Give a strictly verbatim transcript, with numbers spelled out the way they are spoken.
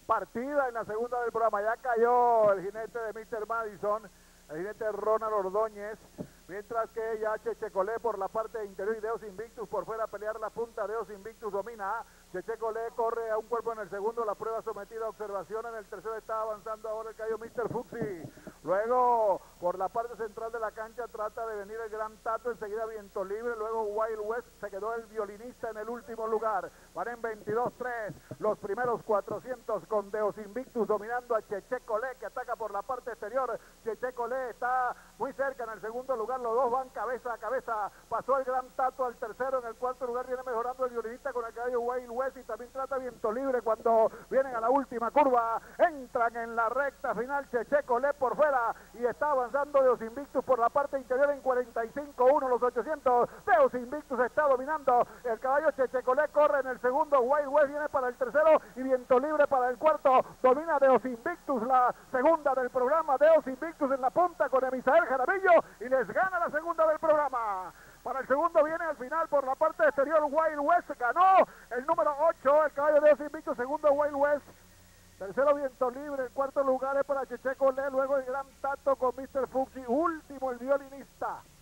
partida en la segunda del programa. Ya cayó el jinete de míster Madison, el jinete Ronald Ordóñez, mientras que ya Chechecolé por la parte interior y Deos Invictus por fuera a pelear la punta. Deos Invictus domina. Chechecolé corre a un cuerpo en el segundo, la prueba sometida a observación. En el tercero está avanzando ahora el caballo míster Fuxi. Luego por la parte central de la cancha trata de venir el Gran Tato, enseguida Viento Libre. Luego Wild West, se quedó el violinista en el último lugar. Van en veintidós tres los primeros cuatrocientos con Deos Invictus dominando a Chechecolé, que ataca por la parte exterior. Chechecolé está muy cerca en el segundo lugar, los dos van cabeza a cabeza. Pasó el Gran Tato al tercero, en el cuarto lugar viene mejorando el violinista con el caballo Wild West y también trata Viento Libre. Cuando vienen a la última curva, entran en la recta final. Chechecolé por fuera y está avanzando Deos Invictus por la parte interior en cuarenta y cinco uno los ochocientos. Deos Invictus está dominando, el caballo Chechecolé corre en el segundo, Wild West viene para el tercero y Viento Libre para el cuarto. Domina Deos Invictus la segunda del programa. Deos Invictus en la punta con Emisael Jaramillo y les gana la segunda del programa. Para el segundo viene al final por la parte exterior Wild West, ganó el número ocho, el caballo Deos Invictus, segundo Wild West. Tercero Viento Libre, el cuarto lugar es para Chechecolé, luego el Gran Tato con míster Fuxi, último el violinista.